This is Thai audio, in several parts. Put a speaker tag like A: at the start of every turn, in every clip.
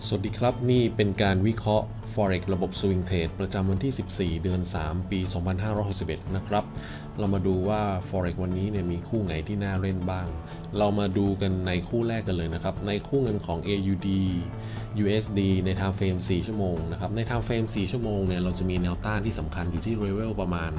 A: สวัสดีครับนี่เป็นการวิเคราะห์ Forex ระบบ Swing Trade ประจำวันที่ 14 เดือน 3 ปี 2561 นะครับเรามาดูว่า Forex วันนี้เนี่ยมีคู่ไหนที่น่าเล่นบ้างเรามาดูกันในคู่แรกกันเลยนะครับในคู่เงินของ AUD USD ใน Time Frame 4 ชั่วโมงนะครับใน Time Frame 4 ชั่วโมงเนี่ยเราจะมีแนวต้านที่สำคัญอยู่ที่ level ประมาณ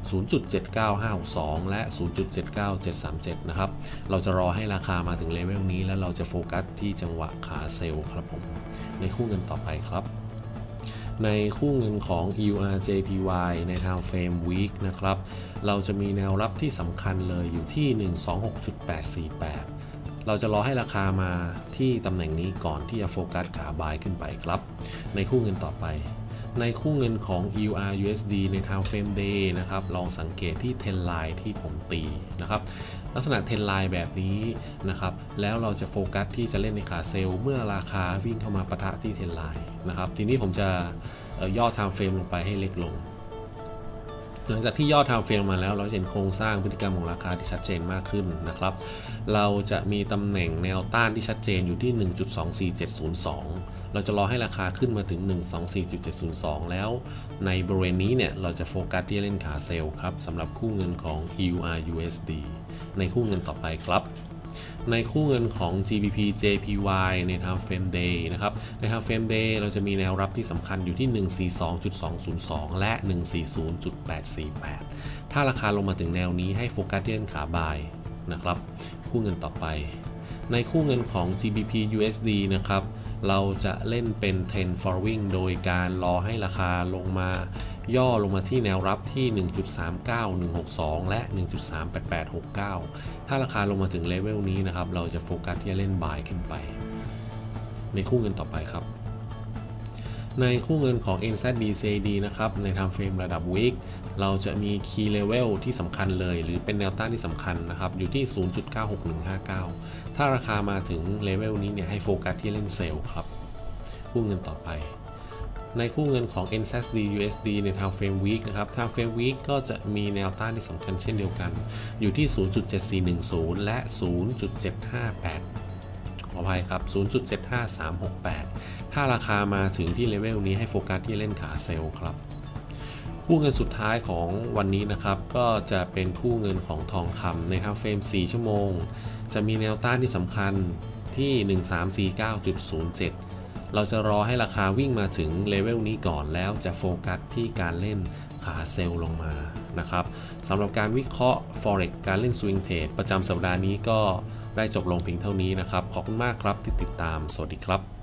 A: 0.79562 และ 0.79737 นะครับเราจะรอให้ราคามาถึงเลเวลนี้แล้วเราจะโฟกัสที่จังหวะขาเซลล์ครับผมในคู่เงินต่อไปครับในคู่เงินของ EUR/JPY ใน Time Frame Week นะครับเราจะมีแนวรับที่สำคัญเลยอยู่ที่ 126.848 เราจะรอให้ราคามาที่ตำแหน่งนี้ก่อนที่จะโฟกัสขาบายขึ้นไปครับในคู่เงินต่อไปในคู่เงินของ EUR/USD ใน Time Frame Day นะครับลองสังเกตที่ Trend Line ที่ผมตีนะครับลักษณะ Trend Line แบบนี้นะครับแล้วเราจะโฟกัสที่จะเล่นในขาเซลล์เมื่อราคาวิ่งเข้ามาปะทะที่ Trend Line นะครับทีนี้ผมจะย่อ Time Frame ลงไปให้เล็กลงหลังจากที่ย่อ Time Frame มาแล้วเราจะเห็นโครงสร้างพฤติกรรมของราคาที่ชัดเจนมากขึ้นนะครับเราจะมีตำแหน่งแนวต้านที่ชัดเจนอยู่ที่ 1.24702 เราจะรอให้ราคาขึ้นมาถึง 124.702 แล้วในบริเวณนี้เนี่ยเราจะโฟกัสที่เล่นขาเซลล์ครับสำหรับคู่เงินของ EUR/USD ในคู่เงินต่อไปครับในคู่เงินของ GBP/JPY ใน Time Frame Day นะครับใน Time Frame Day เราจะมีแนวรับที่สำคัญอยู่ที่ 142.202 และ 140.848 ถ้าราคาลงมาถึงแนวนี้ให้โฟกัสที่เล่นขาบายนะครับคู่เงินต่อไปในคู่เงินของ GBP/USD นะครับเราจะเล่นเป็น Trend Following โดยการรอให้ราคาลงมาย่อลงมาที่แนวรับที่ 1.39162 และ 1.38869 ถ้าราคาลงมาถึงเลเวลนี้นะครับเราจะโฟกัสที่จะเล่น Buy ขึ้นไปในคู่เงินต่อไปครับในคู่เงินของ NZD/CAD นะครับใน Time Frame ระดับ Week เราจะมี Key Level ที่สำคัญเลยหรือเป็นแนวต้านที่สำคัญนะครับอยู่ที่ 0.96159 ถ้าราคามาถึงเลเวลนี้เนี่ยให้โฟกัสที่เล่นเซลล์ครับคู่เงินต่อไปในคู่เงินของ NZD/USD ใน Time Frame Week นะครับ Time Frame Week ก็จะมีแนวต้านที่สำคัญเช่นเดียวกันอยู่ที่ 0.7410 และ 0.758 ขออภัยครับ 0.75368 ถ้าราคามาถึงที่เลเวลนี้ให้โฟกัสที่เล่นขาเซลล์ครับคู่เงินสุดท้ายของวันนี้นะครับก็จะเป็นคู่เงินของทองคำใน Time Frame 4 ชั่วโมงจะมีแนวต้านที่สำคัญที่ 1349.07 เราจะรอให้ราคาวิ่งมาถึงเลเวลนี้ก่อนแล้วจะโฟกัสที่การเล่นขาเซลล์ลงมานะครับสำหรับการวิเคราะห์ Forex การเล่น Swing Trade ประจำสัปดาห์นี้ก็ได้จบลงเพียงเท่านี้นะครับขอบคุณมากครับที่ติดตามสวัสดีครับ